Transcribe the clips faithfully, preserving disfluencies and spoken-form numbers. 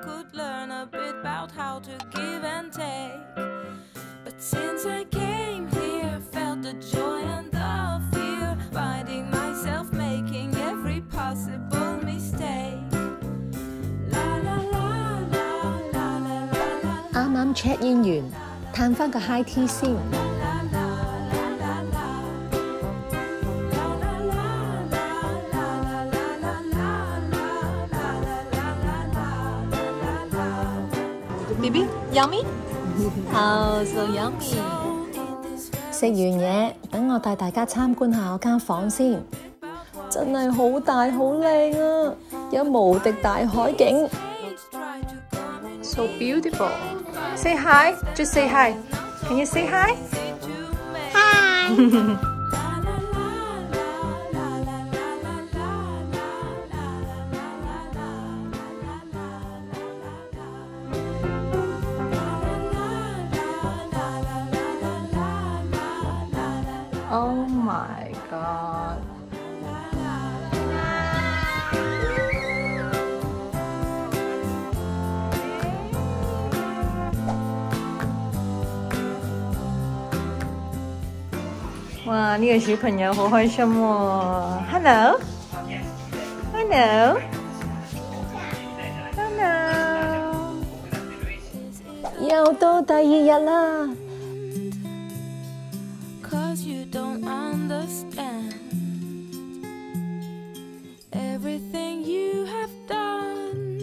could learn a bit about how to give and take. But since I came here, I felt the joy and the fear, finding myself making every possible mistake. 啱啱 check in 完，嘆翻個 high tea 先。 B B yummy， 好 so yummy。 食完嘢，等我帶大家參觀下我間房先。真係好大好靚啊！有無敵大海景。 So beautiful. Say hi. Just say hi. Can you say hi? Hi. Oh my god. Wow, 呢個小朋友好開心喎 ！Hello，Hello，Hello， 又到第二日啦。 Cause you don't understand everything you have done.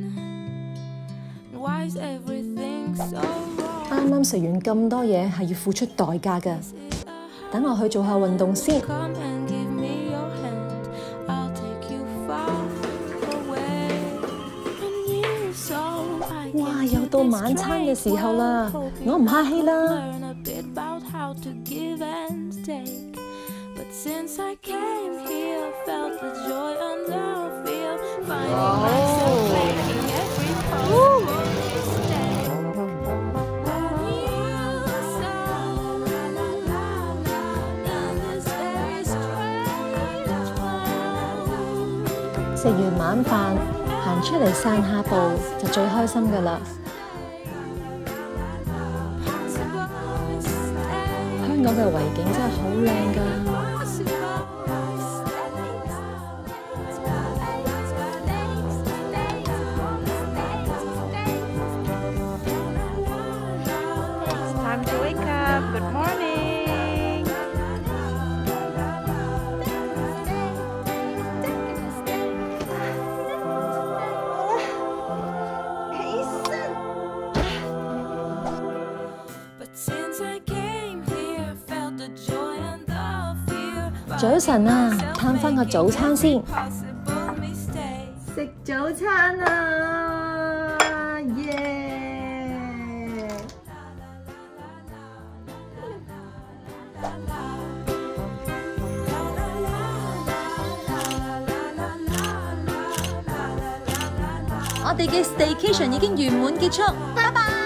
Why is everything so wrong? 啱啱食完咁多嘢，係要付出代價㗎。等我去做下運動先。 Come and give me your hand. I'll take you far away from you, so I can 哇！又到晚餐嘅時候啦，我唔客氣啦。 learn a bit about how to give and take. But since I came here, I felt the joy and the fear, finding myself making every possible mistake. When you saw in this very strange world. 食完晚飯，行出嚟散下步就最開心㗎啦。香港嘅圍景真係好靚㗎。 Time to wake up. Good morning. But since I came here, I felt the joy and the fear. 早晨啊，嘆翻個早餐先。 Possible mistake. 食早餐啊！耶！ 我哋嘅 staycation 已經圓滿結束，拜拜。